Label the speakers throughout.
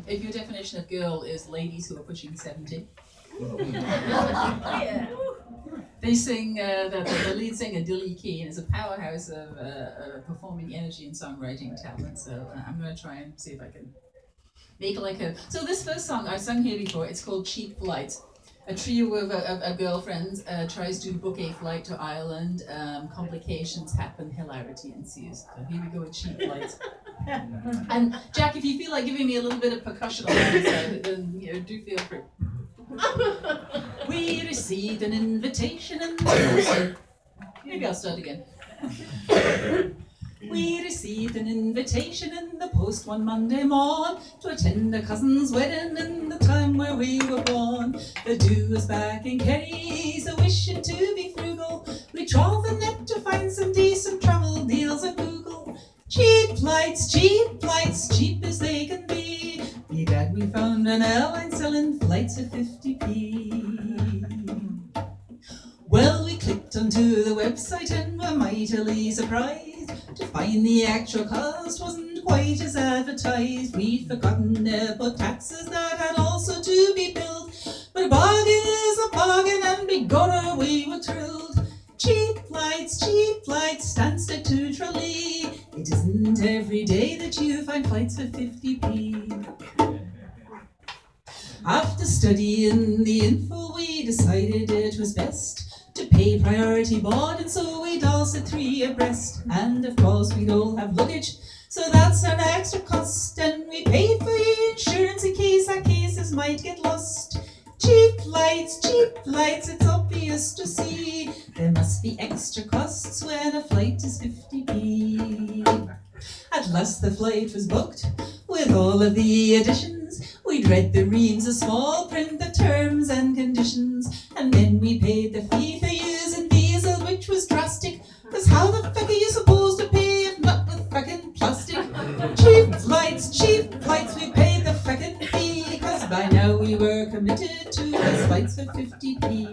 Speaker 1: if your definition of girl is ladies who are pushing 70.
Speaker 2: Yeah.
Speaker 1: They sing, the lead singer, Dilly Keen, is a powerhouse of performing energy and songwriting talent, so I'm going to try and see if I can make like a... So this first song I've sung here before, it's called Cheap Flight. A trio of girlfriends tries to book a flight to Ireland, complications happen, hilarity ensues. So here we go with Cheap Flight. And Jack, if you feel like giving me a little bit of percussion on this, then do feel free. We received an invitation in the post. Maybe I'll start again. We received an invitation in the post one Monday morn to attend a cousin's wedding in the time where we were born. The do was back in Kerry, so wishing to be frugal, we trawled the net to find some decent travel deals at Google. Cheap flights, cheap as they can be. Be glad we found an airline selling flights at 50p. Well, we clicked onto the website and were mightily surprised to find the actual cost wasn't quite as advertised. We'd forgotten airport taxes that had also to be billed, but a bargain is a bargain, and begorra we were thrilled. Cheap flights, Stansted to Tralee. It isn't every day that you find flights for 50p. After studying the info, we decided it was best to pay priority board, and so we'd all sit 3 abreast. And of course we'd all have luggage, so that's an extra cost, and we pay for the insurance in case our cases might get lost. Cheap flights, it's obvious to see there must be extra costs when a flight is 50p. At last the flight was booked with all of the additions. We'd read the reams of small print, the terms and conditions, and then we paid the fee for using diesel, which was drastic, cause how the fuck are you supposed to pay if not with fucking plastic? Cheap flights, we paid the fucking fee, cause by now we were committed to the flights for 50p.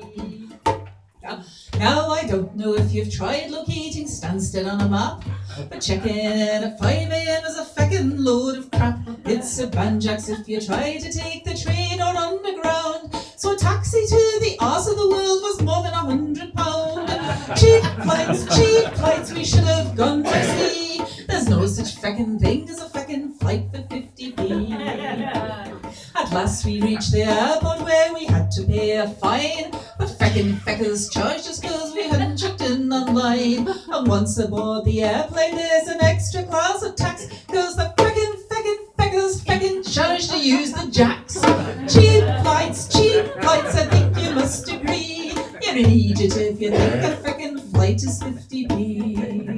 Speaker 1: Now I don't know if you've tried locating Stansted on a map, but checking in at 5 AM is a feckin' load of crap. It's a banjacks if you try to take the train or underground, so a taxi to the arse of the world was more than £100. Cheap flights, we should have gone for sea. There's no such feckin' thing as a feckin' flight for 50p. At last we reached the airport where we had to pay a fine, but feckin' feckers charged us cause we hadn't checked in online. And once aboard the airplane there's an extra class of tax, cause the feckin' feckers charged to use the jacks. Cheap flights, I think you must agree. You're an idiot if you think a feckin' flight is 50p.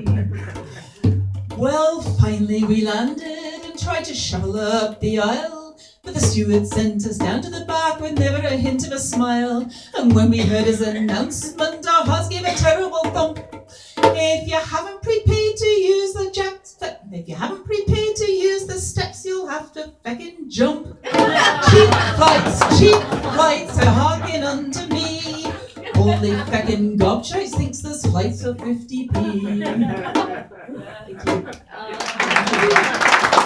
Speaker 1: Well, finally we landed and tried to shovel up the aisle, but the steward sent us down to the back with never a hint of a smile. And when we heard his announcement, our hearts gave a terrible thump. If you haven't prepaid to use the steps, you'll have to feckin' jump. Cheap flights are harking unto me. Only feckin' gobshite thinks there's flights for 50p. Thank you.